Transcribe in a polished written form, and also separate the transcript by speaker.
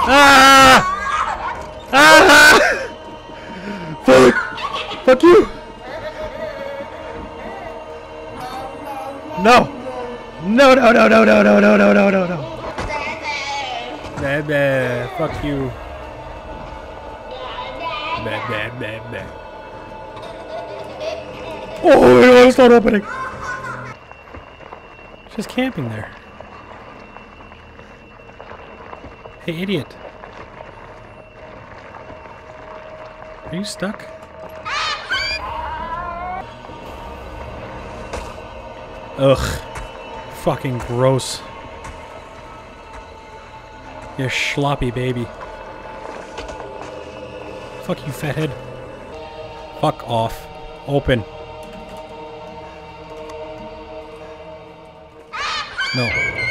Speaker 1: Ah! Ah! Fuck! Fuck you! No! No, no, no, no, no, no, no, no, no, no, no. Bah, bah. Fuck you. Bah, bah, bah, bah. Oh, it's not opening. Just camping there. Hey, idiot. Are you stuck? Ugh. Fucking gross. You sloppy baby. Fuck you, fathead. Fuck off. Open. No.